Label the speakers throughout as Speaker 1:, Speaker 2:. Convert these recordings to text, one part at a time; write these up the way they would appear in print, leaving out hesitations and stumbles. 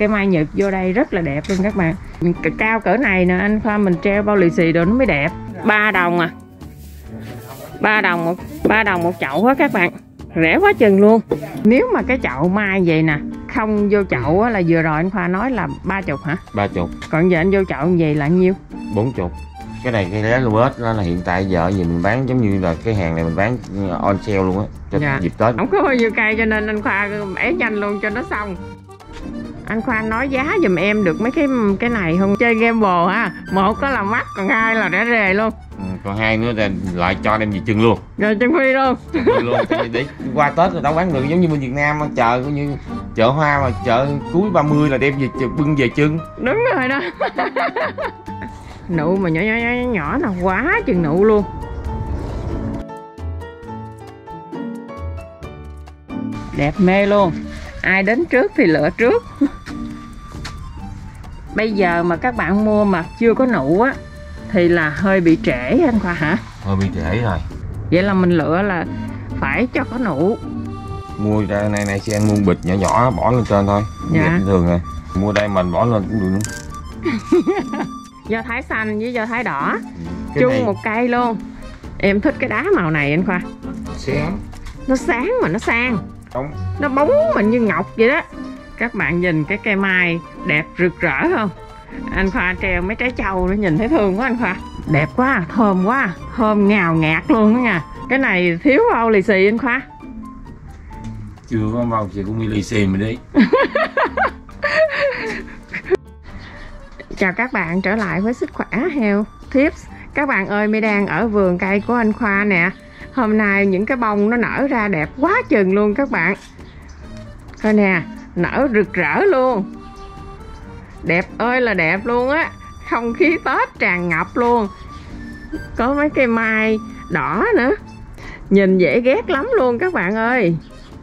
Speaker 1: cây mai Nhật vô đây rất là đẹp luôn các bạn. Cao cỡ này nè anh Khoa, mình treo bao lì xì đồ nó mới đẹp. 3 đồng à, 3 đồng một chậu á các bạn, rẻ quá chừng luôn. Nếu mà cái chậu mai vậy nè, không vô chậu á, là vừa rồi anh Khoa nói là 30 hả?
Speaker 2: 30.
Speaker 1: Còn giờ anh vô chậu như vậy là nhiêu? 40.
Speaker 2: Cái này cái lá lúa đó là hiện tại giờ gì mình bán giống như là cái hàng này mình bán on sale luôn á, cho dịp Tết.
Speaker 1: Không có bao nhiêu cây cho nên anh Khoa ép nhanh luôn cho nó xong. Anh Khoa nói giá giùm em được mấy cái này không? Chơi game bồ ha, một có là mắc, còn hai là rẻ rề luôn.
Speaker 2: Còn hai nữa là lại cho đem về chừng luôn.
Speaker 1: Rồi chân phi luôn.
Speaker 2: Luôn để qua Tết người ta bán được, giống như bên Việt Nam chờ như chợ hoa mà chợ cuối 30 là đem về bưng về chừng.
Speaker 1: Đúng rồi đó. Nụ mà nhỏ là quá chừng nụ luôn. Đẹp mê luôn. Ai đến trước thì lựa trước. Bây giờ mà các bạn mua mà chưa có nụ á thì là hơi bị trễ anh Khoa hả?
Speaker 2: Hơi bị trễ rồi. Vậy
Speaker 1: là mình lựa là phải cho có nụ.
Speaker 2: Mua ra này sẽ ăn mua bịch nhỏ nhỏ bỏ lên trên thôi. Dạ. Bình thường rồi. Mua đây mình bỏ lên cũng được nữa.
Speaker 1: Do thái xanh với do thái đỏ chung này... một cây luôn. Em thích cái đá màu này anh Khoa.
Speaker 2: Sáng.
Speaker 1: Nó sáng mà nó sang.
Speaker 2: Đúng.
Speaker 1: Nó bóng mà như ngọc vậy đó. Các bạn nhìn cái cây mai đẹp rực rỡ không? Anh Khoa treo mấy trái trâu nó nhìn thấy thương quá anh Khoa. Đẹp quá, thơm quá, thơm ngào ngạt luôn đó nha. Cái này thiếu bao lì xì anh Khoa?
Speaker 2: Chưa có bao chị cũng lì xì mà đi.
Speaker 1: Chào các bạn trở lại với Sức Khỏe Health Tips. Các bạn ơi, My đang ở vườn cây của anh Khoa nè. Hôm nay những cái bông nó nở ra đẹp quá chừng luôn các bạn. Coi nè, nở rực rỡ luôn. Đẹp ơi là đẹp luôn á. Không khí Tết tràn ngập luôn. Có mấy cây mai đỏ nữa. Nhìn dễ ghét lắm luôn các bạn ơi.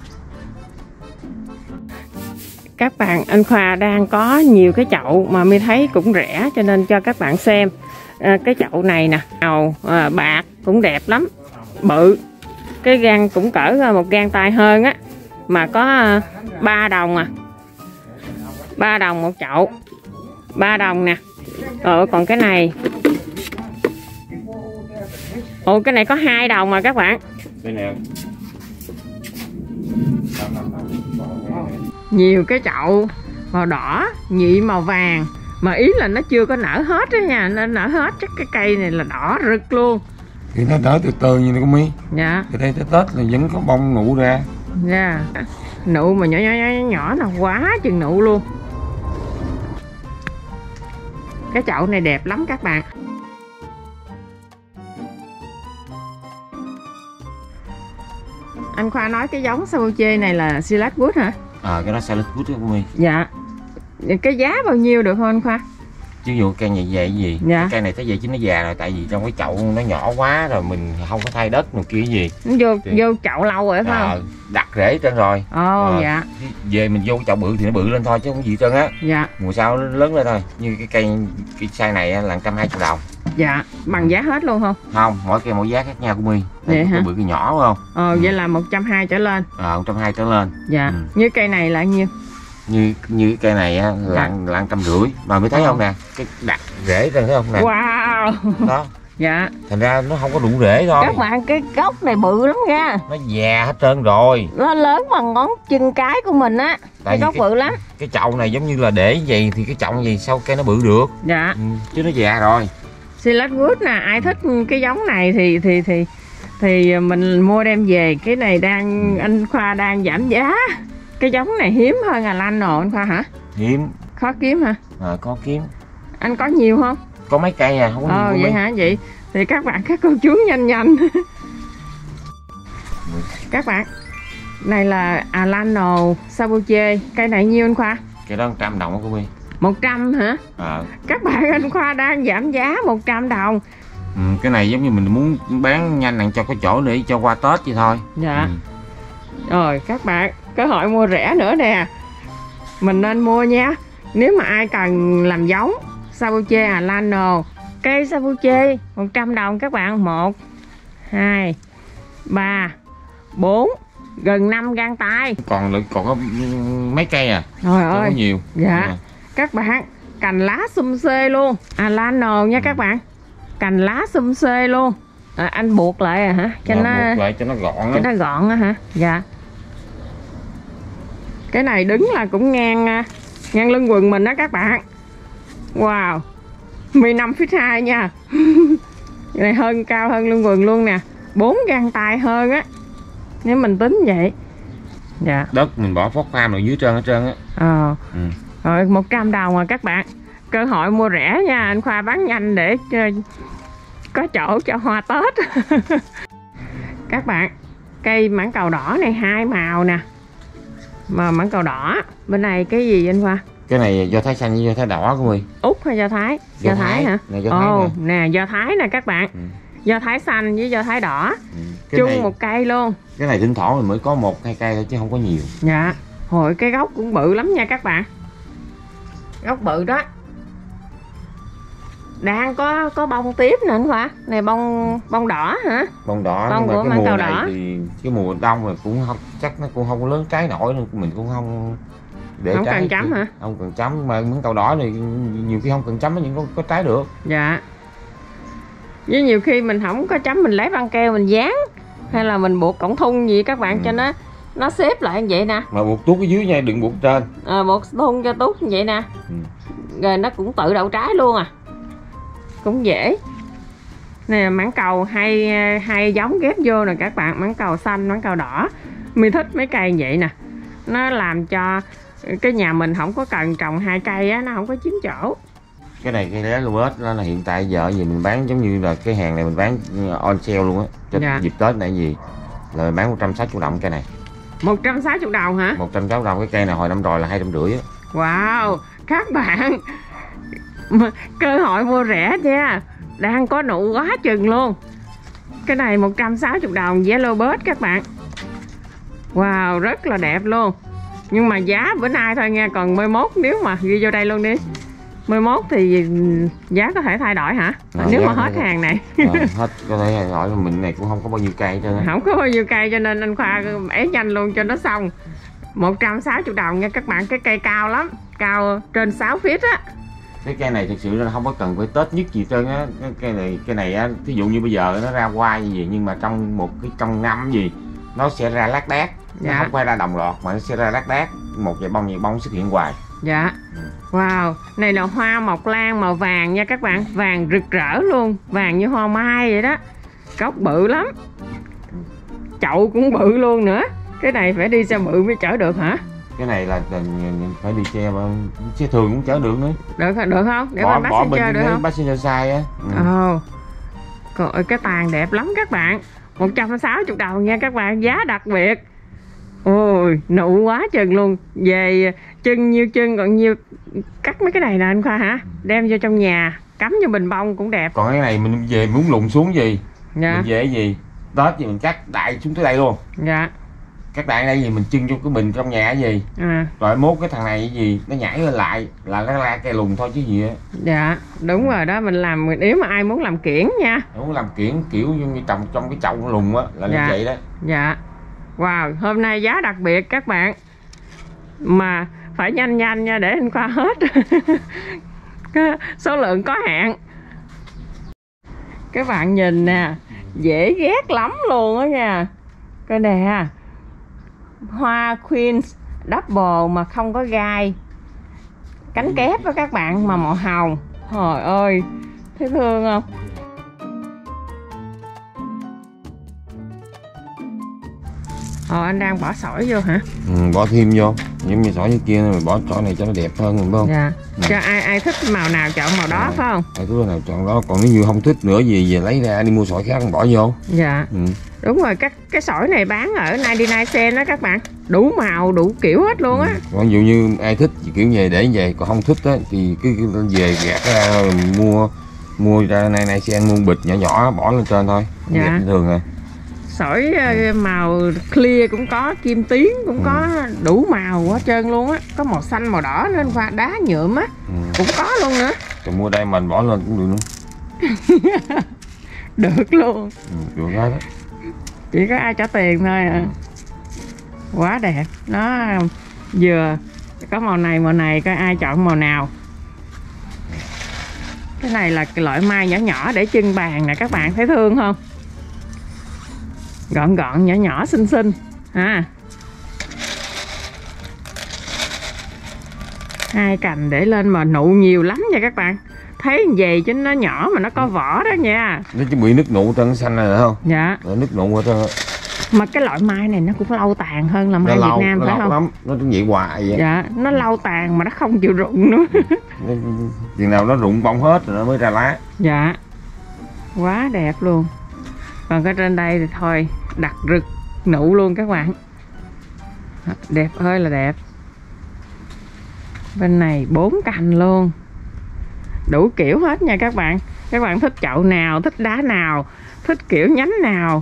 Speaker 1: Các bạn, anh Khoa đang có nhiều cái chậu mà My thấy cũng rẻ cho nên cho các bạn xem. Cái chậu này nè, màu bạc cũng đẹp lắm, bự. Cái gan cũng cỡ một gang tay hơn á. Mà có 3 đồng à. 3 đồng một chậu. 3 đồng nè. Còn cái này. Ồ, cái này có 2 đồng mà các bạn.
Speaker 2: Đây nè.
Speaker 1: Nhiều cái chậu màu đỏ, nhị màu vàng. Mà ý là nó chưa có nở hết đó nha. Nó nở hết chắc cái cây này là đỏ rực luôn.
Speaker 2: Thì nó nở từ từ như này con My.
Speaker 1: Dạ.
Speaker 2: Từ đây tới Tết là vẫn có bông nụ ra.
Speaker 1: Dạ. Nụ mà nhỏ là quá chừng nụ luôn. Cái chậu này đẹp lắm các bạn. Anh Khoa nói cái giống Sabuche này là Silas Wood hả?
Speaker 2: Cái đó Silas Wood đó của My.
Speaker 1: Dạ. Cái giá bao nhiêu được không anh Khoa?
Speaker 2: Chứ dụ cây này về cái gì?
Speaker 1: Dạ.
Speaker 2: Cây này tới về chứ nó già rồi, tại vì trong cái chậu nó nhỏ quá rồi mình không có thay đất này kia gì.
Speaker 1: Nó vô chậu lâu rồi phải không?
Speaker 2: Đặt rễ trên rồi.
Speaker 1: Dạ.
Speaker 2: Về mình vô chậu bự thì nó bự lên thôi chứ không gì trơn á.
Speaker 1: Dạ.
Speaker 2: Mùa sau nó lớn lên thôi. Như cái size này là 120 đồng.
Speaker 1: Dạ. Bằng giá hết luôn không?
Speaker 2: Không, mỗi cây mỗi giá khác nhau của My.
Speaker 1: Vậy hả?
Speaker 2: Cái bự cái nhỏ phải không?
Speaker 1: Vậy là 120 trở lên.
Speaker 2: 120 trở lên.
Speaker 1: Dạ. Như cây này là nhiêu?
Speaker 2: Như cây này á là 150 mà mới thấy không nè, cái đặt rễ ra thấy không nè.
Speaker 1: Wow.
Speaker 2: Đó.
Speaker 1: Dạ.
Speaker 2: Thành ra nó không có đủ rễ thôi.
Speaker 1: Các bạn, cái gốc này bự lắm nha.
Speaker 2: Nó già hết trơn rồi.
Speaker 1: Nó lớn bằng ngón chân cái của mình á. Cái gốc bự lắm.
Speaker 2: Cái chậu này giống như là để vậy thì cái chậu gì sao cây nó bự được.
Speaker 1: Dạ.
Speaker 2: Chứ nó già rồi.
Speaker 1: Silas Wood nè, ai thích cái giống này thì mình mua đem về. Cái này anh Khoa đang giảm giá. Cái giống này hiếm hơn Alano anh Khoa hả?
Speaker 2: Hiếm.
Speaker 1: Khó kiếm hả?
Speaker 2: Có kiếm.
Speaker 1: Anh có nhiều không?
Speaker 2: Có mấy cây à, không có nhiều.
Speaker 1: Vậy hả? Vậy thì các bạn, các cô chú nhanh. Các bạn, này là Alano Sabuche. Cây này nhiêu anh Khoa?
Speaker 2: Cái đó 100 đồng của My.
Speaker 1: 100 hả? Các bạn, anh Khoa đang giảm giá 100 đồng.
Speaker 2: Cái này giống như mình muốn bán nhanh cho có chỗ để cho qua Tết vậy thôi.
Speaker 1: Dạ. Rồi các bạn, cơ hội mua rẻ nữa nè. Mình nên mua nha. Nếu mà ai cần làm giống Sabuche Alano, cây Sabuche 100 đồng các bạn. 1 2 3 4 gần 5 gang tay.
Speaker 2: Còn có mấy cây à?
Speaker 1: Trời
Speaker 2: Không
Speaker 1: ơi.
Speaker 2: có nhiều.
Speaker 1: Dạ. Các bạn, cành lá xum xê luôn. Lano nha các bạn. Cành lá xum xê luôn. Anh buộc lại hả? Cho nó
Speaker 2: buộc lại cho nó gọn á.
Speaker 1: Cho nó gọn á hả? Dạ. Cái này đứng là cũng ngang lưng quần mình đó các bạn. Wow. 15 feet 2 nha. Cái này cao hơn lưng quần luôn nè. 4 gang tay hơn á. Nếu mình tính vậy. Dạ.
Speaker 2: Đất mình bỏ phốt farm ở dưới hết trơn á.
Speaker 1: Rồi 100 đồng à các bạn. Cơ hội mua rẻ nha. Anh Khoa bán nhanh để có chỗ cho hoa Tết. Các bạn, cây mãng cầu đỏ này 2 màu nè. Mà mãng cầu đỏ. Bên này cái gì anh Khoa?
Speaker 2: Cái này do thái xanh với do thái đỏ của mình.
Speaker 1: Úc hay do Thái? Do Thái hả?
Speaker 2: Này do Thái
Speaker 1: nè, do Thái nè các bạn. Do Thái xanh với do Thái đỏ. Chung này, một cây luôn.
Speaker 2: Cái này thỉnh thoảng mình mới có 1-2 cây thôi chứ không có nhiều.
Speaker 1: Dạ. Hồi cái gốc cũng bự lắm nha các bạn. Gốc bự đó. Đang có bông tiếp nè anh Khoa. Này bông đỏ hả?
Speaker 2: Bông đỏ.
Speaker 1: Bông của mãng cầu đỏ.
Speaker 2: Thì cái mùa đông rồi cũng không, chắc nó cũng không có lớn trái nổi nên mình cũng không để
Speaker 1: không
Speaker 2: trái.
Speaker 1: Cần chấm hả?
Speaker 2: Không cần chấm, mà mãng cầu đỏ thì nhiều khi không cần chấm nó vẫn có trái được.
Speaker 1: Dạ. Với nhiều khi mình không có chấm, mình lấy băng keo mình dán hay là mình buộc cổng thun gì các bạn cho nó xếp lại như vậy nè.
Speaker 2: Mà buộc tuốt ở dưới nha, đừng buộc trên.
Speaker 1: Buộc thun cho tuốt như vậy nè. Rồi nó cũng tự đậu trái luôn à. Cũng dễ. Nè mãng cầu hai giống ghép vô nè các bạn, mãng cầu xanh, mãng cầu đỏ. Mình thích mấy cây vậy nè. Nó làm cho cái nhà mình không có cần trồng 2 cây á, nó không có chiếm chỗ.
Speaker 2: Cái này cây lá lô ếch là hiện tại giờ gì mình bán giống như là cái hàng này mình bán on sale luôn á, cho dịp Tết này gì là mình bán 160 đồng cây này.
Speaker 1: 160 đồng hả?
Speaker 2: 160 đồng. Cái cây này hồi năm rồi là 250 á.
Speaker 1: Wow, các bạn, cơ hội mua rẻ nha. Đang có nụ quá chừng luôn. Cái này 160 đồng yellow bird các bạn. Wow, rất là đẹp luôn. Nhưng mà giá bữa nay thôi nha, còn 11 nếu mà ghi vô đây luôn đi. 11 thì giá có thể thay đổi hả? Nếu mà hết hàng này.
Speaker 2: Hết có thể thay đổi, mình này cũng không có bao nhiêu cây cho nên.
Speaker 1: Không có bao nhiêu cây cho nên anh Khoa ế nhanh luôn cho nó xong. 160 đồng nha các bạn. Cái cây cao lắm, cao trên 6 feet á.
Speaker 2: Cái cây này thực sự là không có cần phải Tết nhất gì trơn á. Cây này á, thí dụ như bây giờ nó ra hoa như vậy nhưng mà trong năm gì nó sẽ ra lác đác. Nó không phải ra đồng loạt mà nó sẽ ra lác đác, một vài bông xuất hiện hoài.
Speaker 1: Dạ. Wow, này là hoa mộc lan màu vàng nha các bạn, vàng rực rỡ luôn, vàng như hoa mai vậy đó. Gốc bự lắm. Chậu cũng bự luôn nữa. Cái này phải đi xe bự mới chở được hả?
Speaker 2: Cái này là phải đi xe thường cũng chở được nữa. Được
Speaker 1: không? Để bỏ passenger được không?
Speaker 2: Passenger size á.
Speaker 1: Trời, cái tàn đẹp lắm các bạn. 160 đồng nha các bạn, giá đặc biệt. Ôi, nụ quá chừng luôn. Về chân nhiêu chân còn nhiêu. Cắt mấy cái này nè anh Khoa hả? Đem vô trong nhà, cắm vô bình bông cũng đẹp.
Speaker 2: Còn cái này mình về muốn lùn xuống gì?
Speaker 1: Dạ.
Speaker 2: Mình về gì? Tết thì mình cắt đại xuống tới đây luôn.
Speaker 1: Dạ.
Speaker 2: Cắt đại đây gì mình trưng vô cái bình trong nhà cái gì. Rồi mốt cái thằng này cái gì nó nhảy lên lại là nó ra cây lùn thôi chứ gì á.
Speaker 1: Dạ, đúng rồi đó, mình làm nếu mà ai muốn làm kiển nha.
Speaker 2: Muốn làm kiển kiểu như trồng trong cái chậu lùn á là như vậy đó.
Speaker 1: Dạ. Wow, hôm nay giá đặc biệt các bạn. Mà phải nhanh nha để anh Khoa hết. Số lượng có hạn. Các bạn nhìn nè, dễ ghét lắm luôn á nha. Coi nè, hoa Queen Double mà không có gai, cánh kép đó các bạn, mà màu hồng. Trời ơi, thấy thương không? Anh đang bỏ sỏi vô hả?
Speaker 2: Bỏ thêm vô, giống như sỏi như kia mình bỏ sỏi này cho nó đẹp hơn, phải không?
Speaker 1: Dạ. Cho ai thích màu nào chọn màu đó phải không?
Speaker 2: Ai thích nào chọn đó, còn nếu như không thích nữa gì về lấy ra đi mua sỏi khác bỏ vô.
Speaker 1: Dạ. Đúng rồi, cái sỏi này bán ở 99 cent đó các bạn, đủ màu đủ kiểu hết luôn á.
Speaker 2: Còn ví dụ như ai thích kiểu về để về, còn không thích á thì cứ về gạt ra mua ra này sen mua bịch nhỏ nhỏ bỏ lên trên thôi.
Speaker 1: Dạ.
Speaker 2: Bình thường rồi. Sỏi
Speaker 1: màu clear cũng có, kim tuyến cũng có, đủ màu hết trơn luôn á. Có màu xanh màu đỏ nên pha đá nhuộm á cũng có luôn nữa.
Speaker 2: Rồi mua đây mình bỏ lên cũng được nữa.
Speaker 1: Được luôn.
Speaker 2: Được đó.
Speaker 1: Chỉ có ai trả tiền thôi à. Quá đẹp. Nó vừa có màu này coi ai chọn màu nào. Cái này là cái loại mai nhỏ nhỏ để trưng bàn nè các bạn, thấy thương không? Gọn gọn nhỏ nhỏ xinh xinh ha. Hai cành để lên mà nụ nhiều lắm nha các bạn. Thấy về chứ nó nhỏ mà nó có vỏ đó nha.
Speaker 2: Nó chỉ bị nước nụ trên xanh này không?
Speaker 1: Dạ.
Speaker 2: Rồi nước nụ ở trên.
Speaker 1: Mà cái loại mai này nó cũng lâu tàn hơn là mai Việt Nam phải không?
Speaker 2: Lắm. Nó cũng vậy hoài vậy.
Speaker 1: Dạ, nó lâu tàn mà nó không chịu rụng nữa.
Speaker 2: Chừng nào nó rụng bông hết rồi nó mới ra lá.
Speaker 1: Dạ. Quá đẹp luôn. Còn cái trên đây thì thôi đặt rực nụ luôn các bạn. Đẹp ơi là đẹp. Bên này 4 cành luôn. Đủ kiểu hết nha các bạn. Các bạn thích chậu nào, thích đá nào, thích kiểu nhánh nào.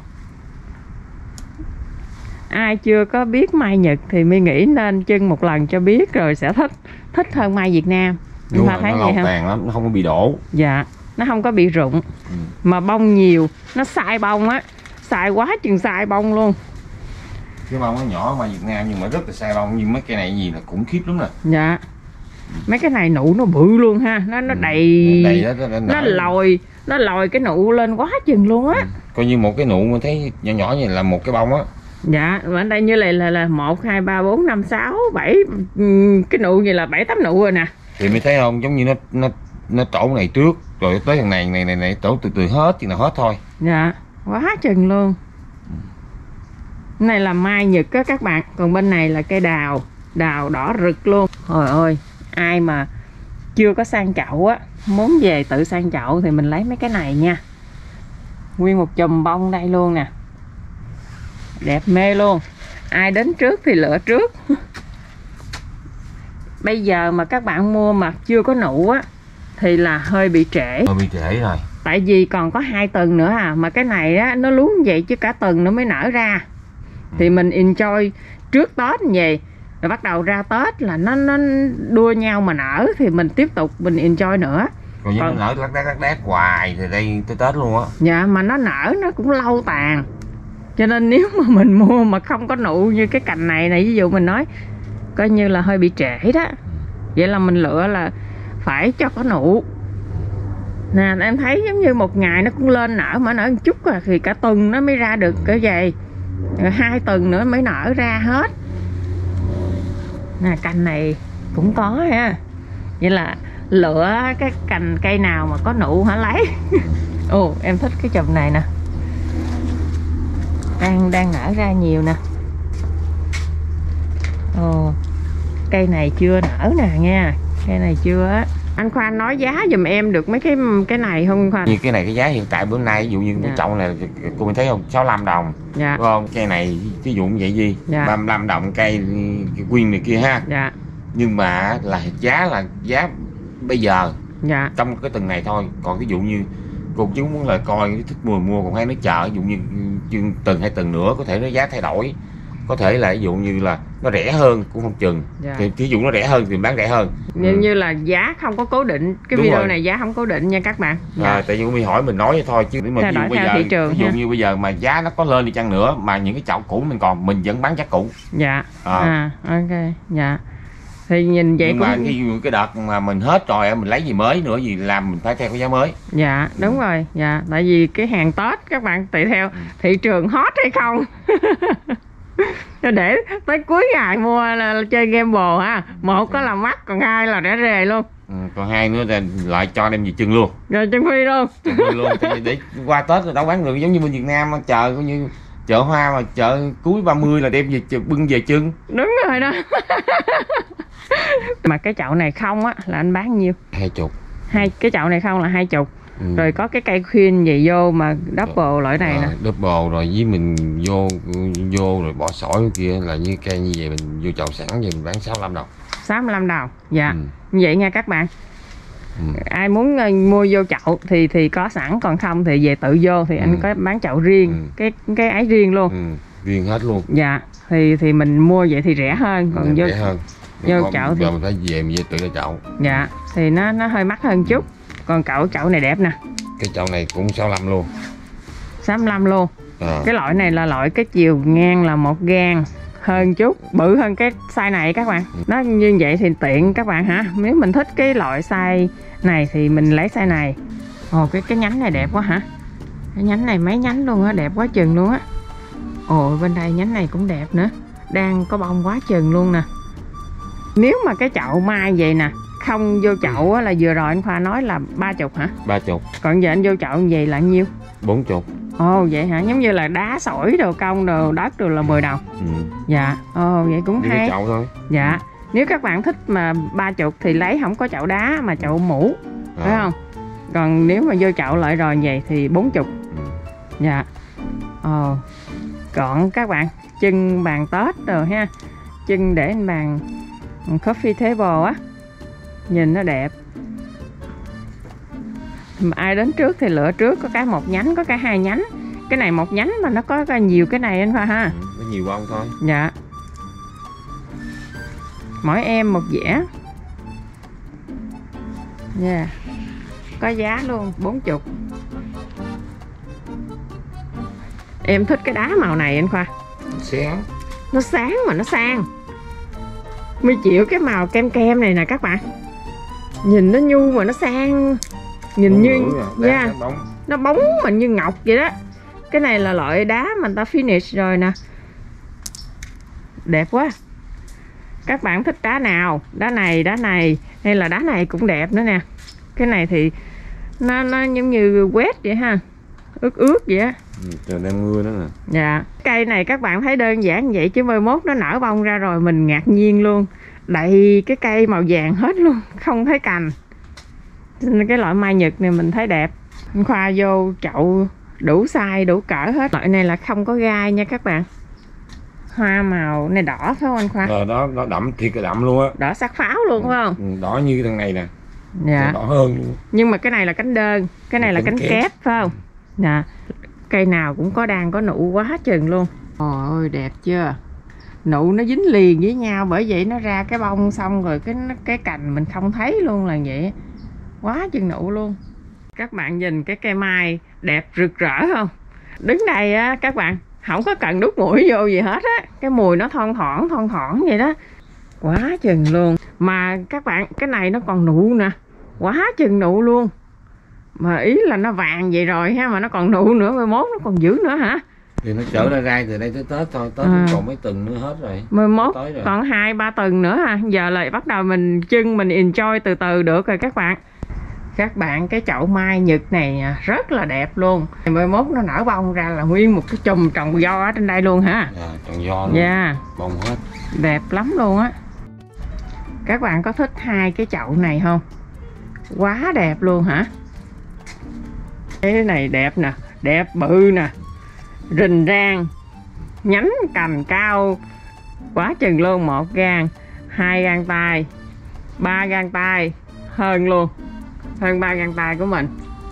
Speaker 1: Ai chưa có biết mai Nhật thì My nghĩ nên trưng một lần cho biết rồi sẽ thích hơn mai Việt Nam.
Speaker 2: Đúng rồi, nó lâu tàn lắm, nó không có bị đổ.
Speaker 1: Dạ, nó không có bị rụng. Mà bông nhiều, nó sai bông á, sai quá chừng sai bông luôn.
Speaker 2: Cái bông nó nhỏ mai Việt Nam nhưng mà rất là sai bông, nhưng mấy cây này gì là khủng khiếp lắm nè.
Speaker 1: Dạ. Mấy cái này nụ nó bự luôn ha, nó đầy
Speaker 2: đó,
Speaker 1: nó lòi cái nụ lên quá chừng luôn á.
Speaker 2: Coi như một cái nụ mà thấy nhỏ nhỏ như là một cái bông á.
Speaker 1: Dạ, ở đây như là 1, 2, 3, 4, 5, 6, 7 cái nụ như là 7, 8 nụ rồi nè.
Speaker 2: Thì mới thấy không, giống như nó trổ này trước rồi tới thằng này trổ từ từ hết chừng nào hết thôi.
Speaker 1: Dạ, quá chừng luôn. Cái này là mai Nhật á các bạn, còn bên này là cây đào đỏ rực luôn. Trời ơi, ai mà chưa có sang chậu á, muốn về tự sang chậu thì mình lấy mấy cái này nha. Nguyên một chùm bông đây luôn nè. Đẹp mê luôn. Ai đến trước thì lựa trước. Bây giờ mà các bạn mua mà chưa có nụ á thì là hơi bị trễ.
Speaker 2: Bị trễ rồi.
Speaker 1: Tại vì còn có 2 tuần nữa à. Mà cái này á, nó luống vậy chứ cả tuần nó mới nở ra. Thì mình enjoy trước Tết về. Rồi bắt đầu ra Tết là nó đua nhau mà nở. Thì mình tiếp tục mình enjoy nữa.
Speaker 2: Còn nó nở lác đác hoài thì đây tới Tết luôn á.
Speaker 1: Dạ, mà nó nở nó cũng lâu tàn. Cho nên nếu mà mình mua mà không có nụ như cái cành này ví dụ mình nói coi như là hơi bị trễ đó. Vậy là mình lựa là phải cho có nụ. Nè, em thấy giống như một ngày nó cũng lên nở mà nở một chút à, thì cả tuần nó mới ra được cái vậy. Rồi 2 tuần nữa mới nở ra hết. Nè, cành này cũng có ha. Vậy là lựa cái cành cây nào mà có nụ hả lấy. Ồ, em thích cái chùm này nè. Đang nở ra nhiều nè. Ồ, cây này chưa nở nè nha. Cây này chưa á. Anh Khoa nói giá giùm em được mấy cái này không Khoa?
Speaker 2: Như cái này cái giá hiện tại bữa nay ví dụ như cái chậu này cô mình thấy không, 65 đồng.
Speaker 1: Dạ.
Speaker 2: Đúng không? Cây này ví dụ như vậy gì?
Speaker 1: Dạ.
Speaker 2: 35 đồng cây quyên này kia ha.
Speaker 1: Dạ.
Speaker 2: Nhưng mà là giá bây giờ.
Speaker 1: Dạ.
Speaker 2: Trong cái tuần này thôi. Còn ví dụ như cô chú muốn là coi thích mua còn hay nói chờ, ví dụ như tuần 2 tuần nữa có thể nó giá thay đổi, có thể là ví dụ như là nó rẻ hơn cũng không chừng.
Speaker 1: Dạ.
Speaker 2: Thì ví dụ nó rẻ hơn thì bán rẻ hơn.
Speaker 1: Như là giá không có cố định. Cái
Speaker 2: Đúng
Speaker 1: video
Speaker 2: rồi.
Speaker 1: này giá không cố định nha các bạn. Dạ.
Speaker 2: Tại vì mình hỏi mình nói thôi chứ mà
Speaker 1: Thay đổi
Speaker 2: bây
Speaker 1: theo
Speaker 2: giờ
Speaker 1: thị trường
Speaker 2: ví dụ
Speaker 1: ha.
Speaker 2: như bây giờ mà giá nó có lên đi chăng nữa mà những cái chậu cũ mình vẫn bán giá cũ.
Speaker 1: Dạ. Ok. Dạ. Thì nhìn vậy
Speaker 2: Nhưng
Speaker 1: cũng...
Speaker 2: mà cái đợt mà mình hết rồi mình lấy gì mới nữa gì làm mình phải theo cái giá mới.
Speaker 1: Dạ đúng rồi. Dạ, tại vì cái hàng Tết các bạn tùy theo thị trường hot hay không. Để tới cuối ngày mua là chơi game bồ ha. 1 có là mắc, còn 2 là rẻ rề luôn.
Speaker 2: Còn 2 nữa là lại cho đem về chừng luôn.
Speaker 1: Rồi chân phi luôn.
Speaker 2: Thì để qua Tết rồi đâu bán được, giống như bên Việt Nam chờ coi như chợ hoa mà chợ cuối 30 là đem về bưng về chưng.
Speaker 1: Đúng rồi đó. Mà cái chậu này không á là anh bán nhiêu?
Speaker 2: 20.
Speaker 1: Cái chậu này không là 20. Rồi có cái cây khuyên gì vô mà double loại này nè.
Speaker 2: Double rồi với mình vô rồi bỏ sỏi kia là như cây như vậy mình vô chậu sẵn vậy mình bán 65 đồng.
Speaker 1: 65 đồng. Dạ. Như vậy nha các bạn. Ai muốn mua vô chậu thì có sẵn, còn không thì về tự vô thì anh có bán chậu riêng, cái ấy riêng luôn.
Speaker 2: Riêng hết luôn.
Speaker 1: Dạ. Thì mình mua vậy thì rẻ hơn, còn
Speaker 2: rẻ hơn.
Speaker 1: Vô chậu thì
Speaker 2: mình phải về tự ra chậu.
Speaker 1: Dạ, thì nó hơi mắc hơn chút. Còn chậu này đẹp nè.
Speaker 2: Cái chậu này cũng 65 luôn.
Speaker 1: 65 luôn. Cái loại này là loại cái chiều ngang là 1 gang, hơn chút, bự hơn cái size này các bạn. Nó như vậy thì tiện các bạn hả. Nếu mình thích cái loại size này thì mình lấy size này. Ồ, cái nhánh này đẹp quá hả. Cái nhánh này mấy nhánh luôn á, đẹp quá chừng luôn á. Ồ, bên đây nhánh này cũng đẹp nữa, đang có bông quá chừng luôn nè. Nếu mà cái chậu mai vậy nè, không vô chậu á, là vừa rồi anh Khoa nói là 30 hả?
Speaker 2: 30.
Speaker 1: Còn giờ anh vô chậu như vậy là nhiêu?
Speaker 2: 40.
Speaker 1: Ồ vậy hả, giống như là đá sỏi đồ công đồ đất đồ là 10 đồng. Dạ, ồ vậy cũng
Speaker 2: đi
Speaker 1: hay.
Speaker 2: chậu thôi.
Speaker 1: Dạ, nếu các bạn thích mà 30 thì lấy không có chậu đá mà chậu mũ, phải không? Còn nếu mà vô chậu lại rồi vậy thì 40. Dạ. Ồ, còn các bạn chân bàn Tết rồi ha, chân để anh bàn coffee table á, nhìn nó đẹp. Mà ai đến trước thì lựa trước, có cái một nhánh, có cái hai nhánh. Cái này một nhánh mà nó có nhiều cái này anh Khoa ha.
Speaker 2: Nó nhiều bông thôi.
Speaker 1: Dạ. Mỗi em một dẻ. Dạ. Có giá luôn, 40. Em thích cái đá màu này anh Khoa.
Speaker 2: Sáng.
Speaker 1: Nó sáng mà nó sang. Mới chịu cái màu kem kem này nè các bạn. Nhìn nó nhu mà nó sang. Nhìn như yeah, nó bóng mà như ngọc vậy đó. Cái này là loại đá mà người ta finish rồi nè. Đẹp quá. Các bạn thích đá nào? Đá này hay là đá này cũng đẹp nữa nè. Cái này thì nó giống như quét vậy ha, ướt vậy á.
Speaker 2: Trời đang mưa đó nè.
Speaker 1: Dạ. Cây này các bạn thấy đơn giản vậy chứ mai mốt nó nở bông ra rồi mình ngạc nhiên luôn. Đầy cái cây màu vàng hết luôn, không thấy cành. Cái loại mai Nhật này mình thấy đẹp. Anh Khoa vô chậu đủ size đủ cỡ hết. Loại này là không có gai nha các bạn. Hoa màu này đỏ phải không anh Khoa?
Speaker 2: Đó, nó đậm thiệt là đậm luôn á.
Speaker 1: Đỏ sắc pháo luôn phải không?
Speaker 2: Đỏ như thằng này nè.
Speaker 1: Dạ.
Speaker 2: Đỏ hơn.
Speaker 1: Nhưng mà cái này là cánh đơn, cái này là cánh kép phải không? Dạ. Cây nào cũng đang có nụ quá chừng luôn. Ôi đẹp chưa? Nụ nó dính liền với nhau, bởi vậy nó ra cái bông xong rồi cái cành mình không thấy luôn là vậy. Quá chừng nụ luôn. Các bạn nhìn cái cây mai đẹp rực rỡ không? Đứng đây á các bạn, không có cần đút mũi vô gì hết á. Cái mùi nó thon thoảng vậy đó. Quá chừng luôn. Mà các bạn, cái này nó còn nụ nè. Quá chừng nụ luôn. Mà ý là nó vàng vậy rồi ha, mà nó còn nụ nữa, mai mốt nó còn dữ nữa hả?
Speaker 2: Thì nó trở ra gai từ đây tới Tết thôi. Tết còn mấy tuần nữa hết rồi.
Speaker 1: Mai mốt còn 2-3 tuần nữa ha. Giờ là bắt đầu mình mình enjoy từ từ được rồi các bạn. Các bạn, cái chậu mai Nhật này rất là đẹp luôn. Mai mốt nó nở bông ra là nguyên một cái chùm trồng do ở trên đây luôn hả?
Speaker 2: Dạ, trồng do luôn.
Speaker 1: Dạ.
Speaker 2: Bông hết.
Speaker 1: Đẹp lắm luôn á. Các bạn có thích hai cái chậu này không? Quá đẹp luôn hả? Cái này đẹp nè, đẹp bự nè, rình rang, nhánh cành cao quá chừng luôn. 1 gang, 2 gang tay, 3 gang tay, hơn luôn, hơn 3 gang tay của mình.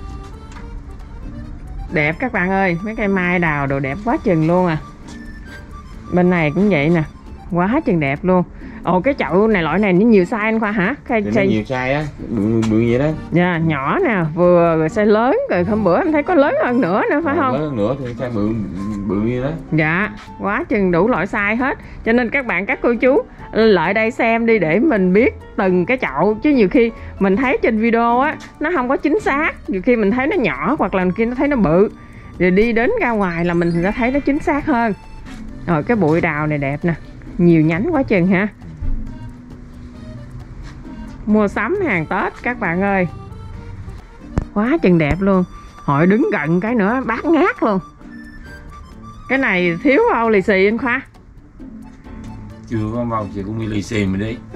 Speaker 1: Đẹp các bạn ơi, mấy cây mai đào đồ đẹp quá chừng luôn à. Bên này cũng vậy nè, quá chừng đẹp luôn. Ồ, cái chậu này, loại này nó nhiều size anh Khoa hả?
Speaker 2: Size nhiều size á, bự vậy đó.
Speaker 1: Dạ, nhỏ nè, vừa rồi size lớn, rồi hôm bữa em thấy có lớn hơn nữa nữa phải không?
Speaker 2: Lớn hơn nữa thì size bự như đó.
Speaker 1: Dạ, quá chừng đủ loại size hết. Cho nên các bạn, các cô chú lại đây xem đi để mình biết từng cái chậu. Chứ nhiều khi mình thấy trên video á, nó không có chính xác. Nhiều khi mình thấy nó nhỏ hoặc là khi nó thấy nó bự. Rồi đi đến ra ngoài là mình sẽ thấy nó chính xác hơn. Rồi cái bụi đào này đẹp nè, nhiều nhánh quá chừng ha. Mua sắm hàng Tết các bạn ơi. Quá chừng đẹp luôn. Hội đứng gần cái nữa bát ngát luôn. Cái này thiếu bao lì xì anh Khoa?
Speaker 2: Chưa có bao chị cũng đi lì xì mình đi.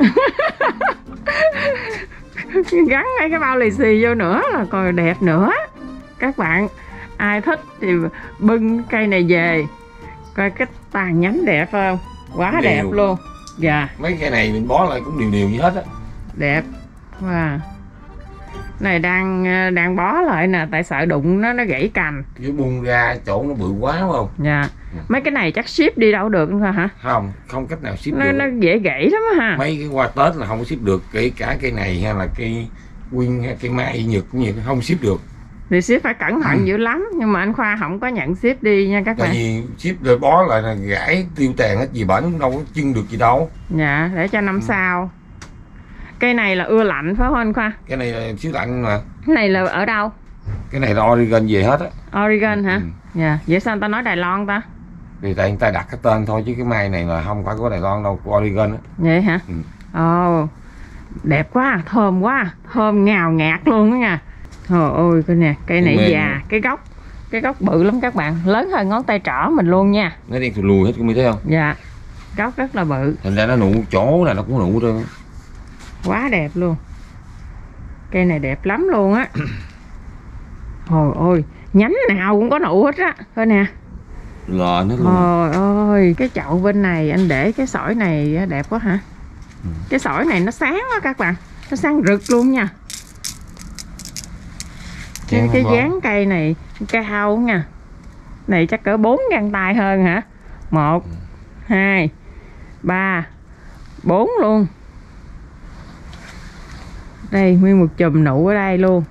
Speaker 1: Gắn mấy cái bao lì xì vô nữa là còn đẹp nữa. Các bạn ai thích thì bưng cây này về. Coi cái tàn nhánh đẹp không? Quá đều. Đẹp luôn. Dạ.
Speaker 2: Mấy cây này mình bó lại cũng đều như hết á. Đẹp.
Speaker 1: Wow. Này đang bó lại nè, tại sợ đụng nó gãy cành.
Speaker 2: Chứ bung ra chỗ nó bự quá phải không?
Speaker 1: Dạ. Mấy cái này chắc ship đi đâu được thôi hả?
Speaker 2: Không cách nào ship được.
Speaker 1: Nó dễ gãy lắm ha.
Speaker 2: Mấy cái qua Tết là không có ship được, kể cả cây này hay là cây Quyên hay cây mai Nhật cũng vậy, không ship được.
Speaker 1: Thì ship phải cẩn thận dữ lắm, nhưng mà anh Khoa không có nhận ship đi nha các
Speaker 2: Tại
Speaker 1: bạn.
Speaker 2: vì ship rồi bó lại là gãy tiêu tàn hết gì, bển đâu có chưng được gì đâu.
Speaker 1: Dạ, để cho năm sau. Cây này là ưa lạnh phải không anh Khoa?
Speaker 2: Cái này là xíu lạnh mà.
Speaker 1: Cái này là ở đâu?
Speaker 2: Cái này là Oregon về hết á.
Speaker 1: Oregon hả? Dạ, vậy sao người ta nói Đài Loan ta?
Speaker 2: Vì tại người ta đặt cái tên thôi, chứ cái mai này là không phải của Đài Loan đâu, của Oregon á.
Speaker 1: Vậy hả? Ồ, đẹp quá, thơm quá, thơm ngào ngạt luôn đó nha. Trời ơi, coi nè, cây này già, cái gốc bự lắm các bạn, lớn hơn ngón tay trỏ mình luôn nha.
Speaker 2: Nó đen thùi lùi hết, có thấy không?
Speaker 1: Dạ, gốc rất là bự.
Speaker 2: Thành ra nó nụ chỗ là nó cũng nụ trơn.
Speaker 1: Quá đẹp luôn. Cây này đẹp lắm luôn á. Trời ơi, nhánh nào cũng có nụ hết á. Coi nè.
Speaker 2: Lờ nó luôn.
Speaker 1: Trời ơi, cái chậu bên này anh để cái sỏi này đẹp quá hả? Cái sỏi này nó sáng quá các bạn, nó sáng rực luôn nha. Cái dáng cây này cao nha. Này chắc cỡ 4 gang tay hơn hả? 1 2 3 4 luôn. Đây nguyên một chùm nụ ở đây luôn.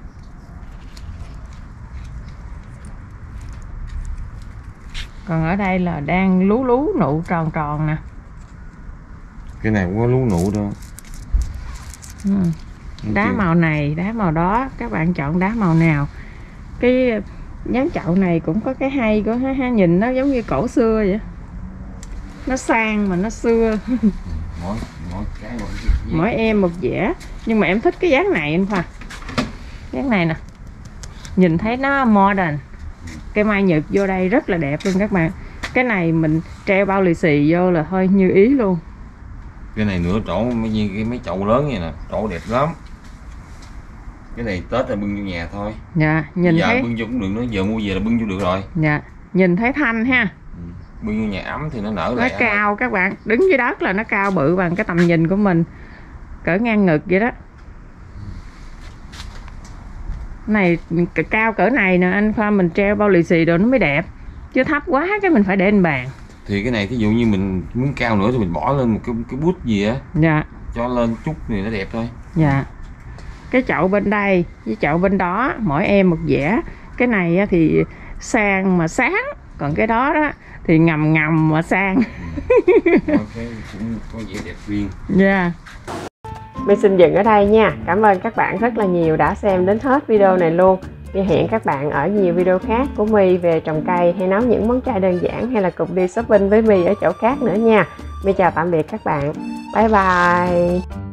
Speaker 1: Còn ở đây là đang lú nụ tròn tròn nè.
Speaker 2: Cái này cũng có lú nụ đâu.
Speaker 1: Đá màu này, đá màu đó, các bạn chọn đá màu nào. Cái dáng chậu này cũng có cái hay của nó, nhìn nó giống như cổ xưa vậy. Nó sang mà nó xưa. Mỗi em một vẻ. Nhưng mà em thích cái dáng này anh Khoa. Dáng này nè. Nhìn thấy nó modern. Cây mai Nhật vô đây rất là đẹp luôn các bạn. Cái này mình treo bao lì xì vô là thôi như ý luôn.
Speaker 2: Cái này nửa chỗ mấy chậu lớn vậy nè, chỗ đẹp lắm. Cái này Tết là bưng vô nhà thôi.
Speaker 1: Dạ, nhìn
Speaker 2: giờ
Speaker 1: thấy
Speaker 2: bưng vô cũng được, nó giờ mua về là bưng vô được rồi.
Speaker 1: Dạ, nhìn thấy thanh ha.
Speaker 2: Bưng vô nhà ấm thì nó nở
Speaker 1: Nó
Speaker 2: lại.
Speaker 1: cao các bạn, đứng dưới đất là nó cao bự bằng cái tầm nhìn của mình, cỡ ngang ngực vậy đó. Này cao cỡ này nè anh Khoa, mình treo bao lì xì đồ nó mới đẹp, chứ thấp quá cái mình phải để lên bàn.
Speaker 2: Thì cái này thí dụ như mình muốn cao nữa thì mình bỏ lên một cái bút gì á.
Speaker 1: Dạ.
Speaker 2: Cho lên chút thì nó đẹp thôi.
Speaker 1: Dạ. Cái chậu bên đây với chậu bên đó mỗi em một vẻ. Cái này thì sang mà sáng, còn cái đó đó thì ngầm mà sang.
Speaker 2: Cũng có vẻ đẹp riêng.
Speaker 1: Dạ. Mình xin dừng ở đây nha. Cảm ơn các bạn rất là nhiều đã xem đến hết video này luôn. Mình hẹn các bạn ở nhiều video khác của My về trồng cây hay nấu những món chay đơn giản, hay là cùng đi shopping với My ở chỗ khác nữa nha. My chào tạm biệt các bạn. Bye bye.